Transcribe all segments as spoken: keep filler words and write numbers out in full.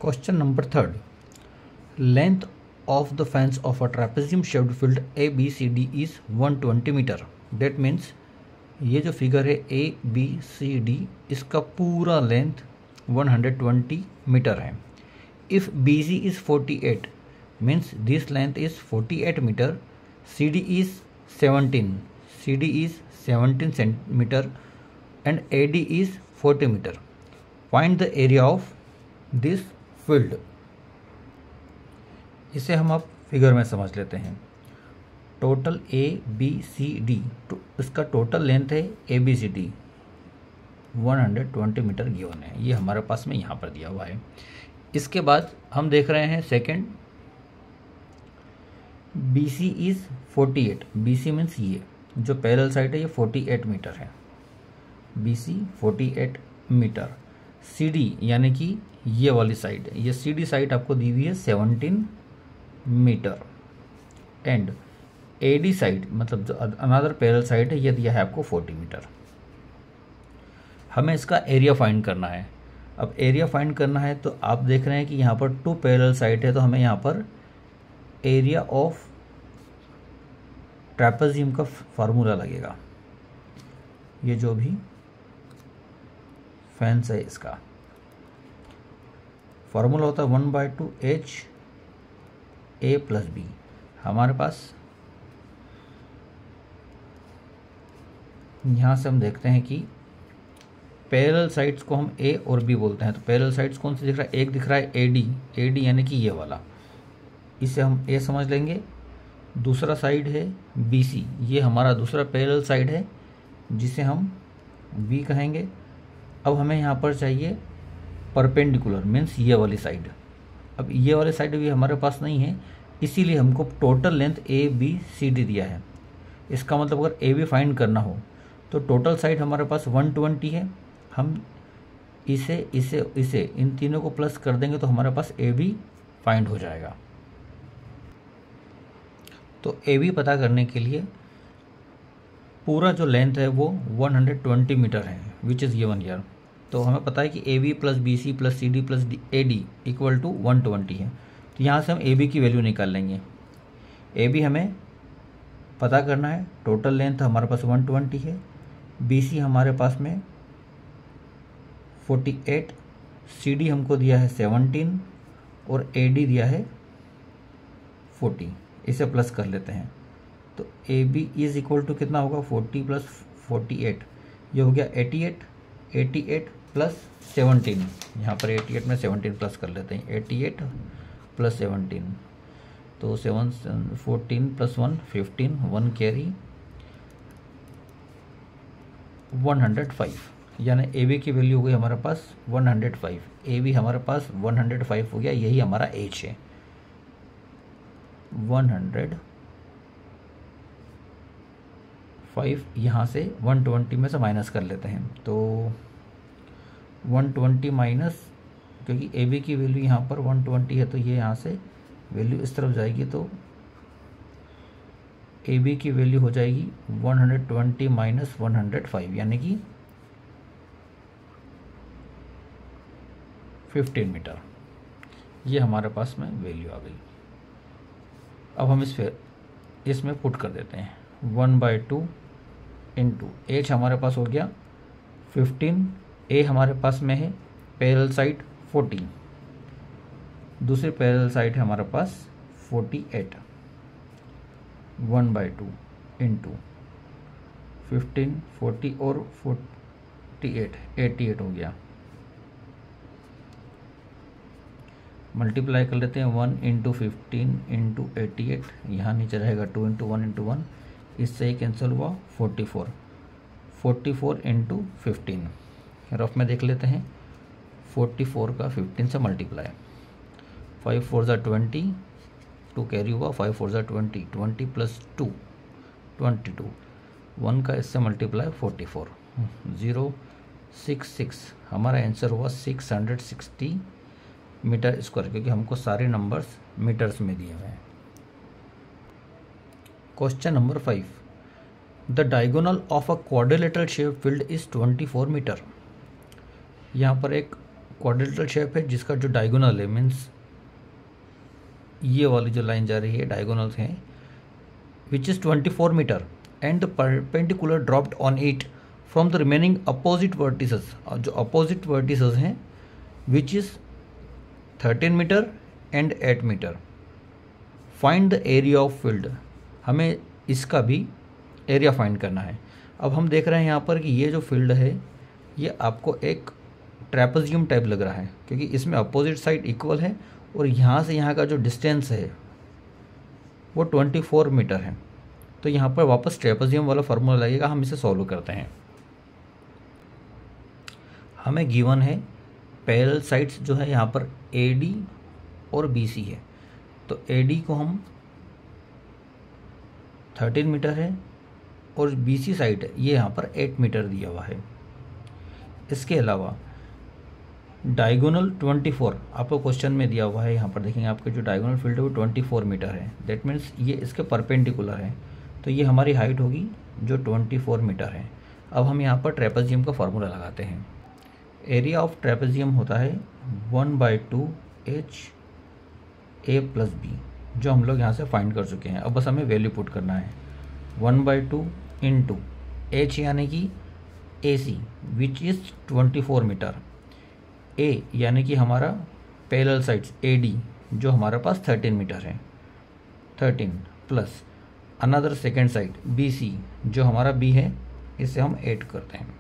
Question number third. Length of the fence of a trapezium shaped field A B C D is one hundred twenty meter. That means ये जो figure है A B C D इसका पूरा length one hundred twenty metre है. If B C is forty-eight means this length is forty-eight meter. C D is seventeen. C D is seventeen centimeter and A D is forty meter. Find the area of this field. इसे हम अब figure में समझ लेते हैं. Total A B C D तो इसका total length है A B C D one hundred twenty metre given है. ये हमारे पास में यहाँ पर दिया हुआ है. इसके बाद हम देख रहे हैं second B C is forty-eight. B C means ये जो पैरेलल साइड है ये forty-eight मीटर है. B C forty-eight metre. C D यानी कि ये वाली साइड ये सी डी साइड आपको दी हुई है seventeen metre and A D side मतलब जो अनदर पैरेलल साइड है ये दिया है आपको forty मीटर. हमें इसका एरिया फाइंड करना है. अब एरिया फाइंड करना है तो आप देख रहे हैं कि यहाँ पर टू पैरेलल साइड है तो हमें यहाँ पर एरिया ऑफ ट्रैपेजियम का फार्मूला लगेगा. ये जो भी फेंस है इसका फार्मूला होता है one by two H A plus B. हमारे पास यहाँ से हम देखते हैं कि पैरेलल साइड्स को हम ए और बी बोलते हैं. तो पैरेलल साइड्स कौन से दिख रहा है? एक दिख रहा है ए डी. ए डी यानी कि ये वाला, इसे हम ए समझ लेंगे. दूसरा साइड है बी सी, ये हमारा दूसरा पैरेलल साइड है जिसे हम बी कहेंगे. अब हमें यहाँ पर चाहिए परपेंडिकुलर मीन्स ये वाली साइड. अब ये वाली साइड भी हमारे पास नहीं है इसीलिए हमको total length A B C D दिया है. इसका मतलब अगर ए बी फाइंड करना हो तो टोटल साइड हमारे पास one twenty है. हम इसे इसे इसे इन तीनों को प्लस कर देंगे तो हमारे पास ए बी फाइंड हो जाएगा. तो ए बी पता करने के लिए पूरा जो लेंथ है वो one hundred twenty मीटर है विच इज़ गिवन हियर. तो हमें पता है कि A B plus B C plus C D plus A D equal to one twenty है. तो यहाँ से हम ए बी की वैल्यू निकाल लेंगे. ए बी हमें पता करना है. टोटल लेंथ हमारे पास one twenty है. बी सी हमारे पास में forty-eight, सी डी हमको दिया है seventeen और ए डी दिया है forty. इसे प्लस कर लेते हैं तो A B is equal to कितना होगा forty प्लस forty-eight. ये हो गया eighty-eight. eighty-eight plus seventeen. यहाँ पर eighty-eight में seventeen प्लस कर लेते हैं. eighty-eight प्लस seventeen तो seven fourteen plus one fifteen. One carry one hundred five यानी ए बी की वैल्यू हो गई हमारे पास one hundred five. A B हमारे पास one hundred five हो गया. यही हमारा एच है. one hundred five यहाँ से one twenty में से माइनस कर लेते हैं तो one twenty माइनस, क्योंकि ए बी की वैल्यू यहाँ पर one twenty है तो ये यहाँ से वैल्यू इस तरफ जाएगी तो ए बी की वैल्यू हो जाएगी one hundred twenty minus one hundred five यानी कि fifteen मीटर. ये हमारे पास में वैल्यू आ गई. अब हम इस फिर इसमें पुट कर देते हैं. One by two into H हमारे पास हो गया fifteen. ए हमारे पास में है पैरेलल साइड forty. दूसरे पैरेलल साइड है हमारे पास forty-eight. One by two into fifteen forty और forty-eight eighty-eight हो गया. मल्टीप्लाई कर लेते हैं. One into fifteen into eighty eight. यहाँ नीचे रहेगा two into one into one. इससे एक कैंसिल हुआ forty four. Forty four into fifteen rough में देख लेते हैं. फोर्टी फोर का फिफ्टीन से मल्टीप्लाई. फाइव फोर ज़ा ट्वेंटी. टू कैरी हुआ. फाइव फोर ज़ा twenty. Twenty plus two twenty two. One का इससे multiply forty four. Zero six six हमारा आंसर हुआ six hundred sixty metre square क्योंकि हमको सारे नंबर्स मीटर्स में दिए हुए हैं. Question number five. The diagonal of a quadrilateral shape field is twenty-four metre. यहाँ पर एक क्वाड्रिलेटरल शेप है जिसका जो डायगोनल है, मीन्स ये वाली जो लाइन जा रही है डायगोनल्स हैं, which is twenty four metre and the perpendicular dropped on it from the remaining opposite vertices, और जो अपोजिट वर्टिसेस हैं which is thirteen metre and eight metre. Find the area of field, हमें इसका भी area find करना है। अब हम देख रहे हैं यहाँ पर कि ये जो फील्ड है ये आपको एक ट्रेपेजियम टाइप लग रहा है, क्योंकि इसमें अपोजिट साइड इक्वल है और यहाँ से यहाँ का जो डिस्टेंस है वो ट्वेंटी फोर मीटर है। तो यहाँ पर वापस ट्रेपेजियम वाला फार्मूला लगेगा, हम इसे सॉल्व करते हैं। हमें गिवन है पैरेलल साइड्स जो है यहाँ पर ए डी और बी सी है, तो ए डी को हम थर्टीन मीटर है और बी सी साइड ये यहाँ पर एट मीटर दिया हुआ है। इसके अलावा डायगोनल ट्वेंटी फोर आपको क्वेश्चन में दिया हुआ है, यहाँ पर देखेंगे आपके जो डायगोनल फील्ड है वो ट्वेंटी फोर मीटर है, दैट मीन्स ये इसके परपेंडिकुलर है, तो ये हमारी हाइट होगी जो ट्वेंटी फोर मीटर है। अब हम यहाँ पर ट्रेपेजियम का फार्मूला लगाते हैं। एरिया ऑफ ट्रेपेजियम होता है one by two H A plus B, जो हम लोग यहाँ से फाइंड कर चुके हैं। अब बस हमें वैल्यू पुट करना है, one by two into H यानी कि A C which is twenty four metre, A यानी कि हमारा पैरेलल साइड्स ए डी जो हमारे पास थर्टीन मीटर है, thirteen plus another second side B C जो हमारा बी है, इसे हम ऐड करते हैं।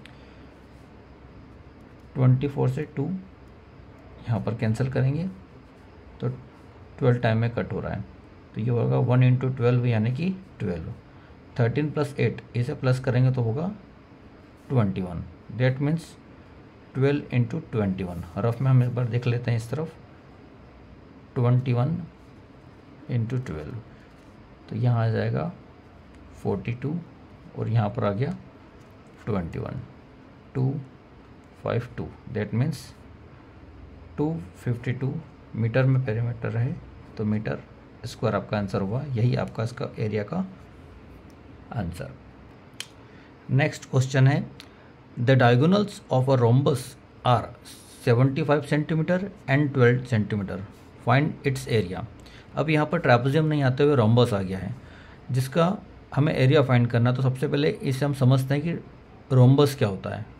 ट्वेंटी फोर से टू यहाँ पर कैंसिल करेंगे तो ट्वेल्व टाइम में कट हो रहा है, तो ये होगा वन इंटू ट्वेल्व यानी कि ट्वेल्व। थर्टीन प्लस एट इसे प्लस करेंगे तो होगा twenty one, that means twelve into twenty one. Rough में हम एक बार देख लेते हैं इस तरफ, ट्वेंटी वन इंटू ट्वेल्व, तो यहाँ आ जाएगा फोर्टी टू और यहाँ पर आ गया twenty one, two five two, that means two fifty two metre में पेरीमीटर है, तो मीटर स्क्वायर आपका आंसर हुआ। यही आपका इसका एरिया का आंसर। नेक्स्ट क्वेश्चन है, the diagonals of a rhombus are seventy five centimetre and twelve centimetre, find its area. अब यहाँ पर ट्रेपेजियम नहीं आते हुए रोम्बस आ गया है, जिसका हमें एरिया फाइंड करना। तो सबसे पहले इसे हम समझते हैं कि रोम्बस क्या होता है।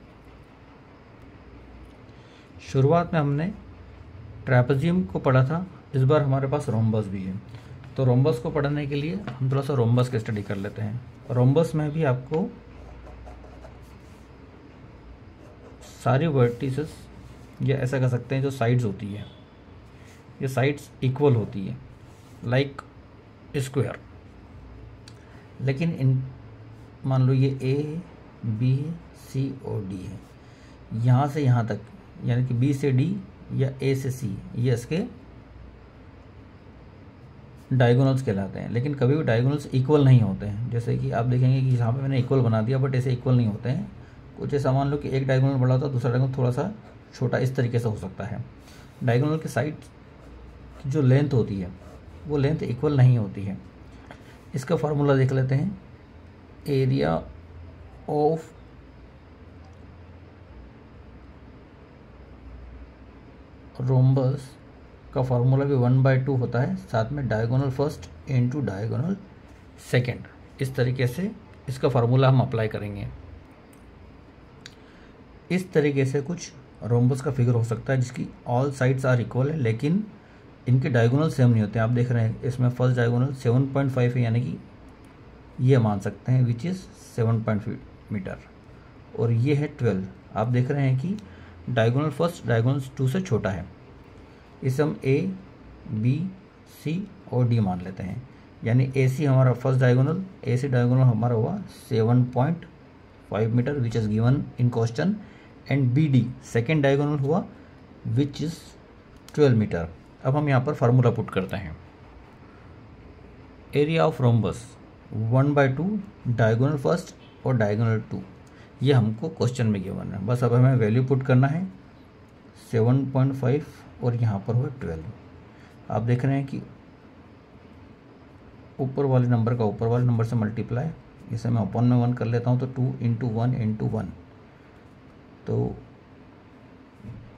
शुरुआत में हमने ट्रेपेजियम को पढ़ा था, इस बार हमारे पास रोम्बस भी है। तो रोम्बस को पढ़ने के लिए हम थोड़ा सा रोम्बस की स्टडी कर लेते हैं। रोम्बस में भी आपको सारी वर्टिसेस, या ऐसा कह सकते हैं जो साइड्स होती है, ये साइड्स इक्वल होती है लाइक स्क्वायर। लेकिन इन मान लो ये ए बी सी और डी है, यहाँ से यहाँ तक यानी कि बी से डी या ए से सी ये इसके डायगोनल्स कहलाते हैं। लेकिन कभी भी डायगोनल्स इक्वल नहीं होते हैं, जैसे कि आप देखेंगे कि यहाँ पे मैंने इक्वल बना दिया बट ऐसे इक्वल नहीं होते हैं। कुछ ऐसा मान लो कि एक डायगोनल बड़ा होता है, दूसरा डायगोनल थोड़ा सा छोटा, इस तरीके से हो सकता है। डायगोनल के साइड की जो लेंथ होती है वो लेंथ इक्वल नहीं होती है। इसका फार्मूला देख लेते हैं, एरिया ऑफ रोम्बस का फार्मूला भी वन बाई टू होता है, साथ में diagonal first into diagonal second. इस तरीके से इसका फार्मूला हम अप्लाई करेंगे। इस तरीके से कुछ रोम्बस का फिगर हो सकता है जिसकी ऑल साइड्स आर इक्वल है, लेकिन इनके डायगोनल सेम नहीं होते हैं। आप देख रहे हैं इसमें first diagonal seven point five है, यानी कि ये मान सकते हैं which is seven point five metre, और ये है ट्वेल्व। आप देख रहे हैं कि डायगोनल फर्स्ट डायगोनल टू से छोटा है। इसे हम ए बी सी और डी मान लेते हैं, यानी ए सी हमारा first diagonal, A C diagonal हमारा हुआ seven point five metre which is given in question, and B D second diagonal हुआ विच इज़ ट्वेल्व मीटर। अब हम यहाँ पर फार्मूला पुट करते हैं, area of rhombus one by two diagonal first और डायगोनल टू, ये हमको क्वेश्चन में गिवन है। बस अब हमें वैल्यू पुट करना है, सेवन पॉइंट फाइव और यहाँ पर हुआ ट्वेल्व। आप देख रहे हैं कि ऊपर वाले नंबर का ऊपर वाले नंबर से मल्टीप्लाई, इसे मैं अपन में वन कर लेता हूँ, तो two into one into one, तो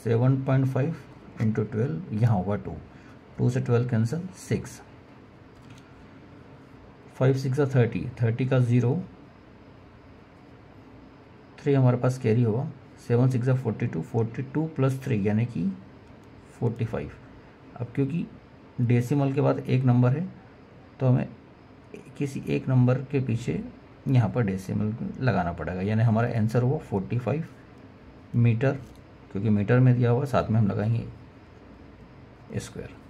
seven point five into twelve, यहाँ होगा टू, टू से twelve cancel, six, five six का थर्टी, थर्टी का ज़ीरो, थ्री हमारे पास कैरी होगा, सेवन सिक्स का forty two, forty two plus three यानी कि फोर्टी फाइव। अब क्योंकि डेसिमल के बाद एक नंबर है तो हमें किसी एक नंबर के पीछे यहाँ पर डेसिमल लगाना पड़ेगा, यानी हमारा आंसर हुआ फोर्टी फाइव मीटर, क्योंकि मीटर में दिया हुआ, साथ में हम लगाएंगे स्क्वायर।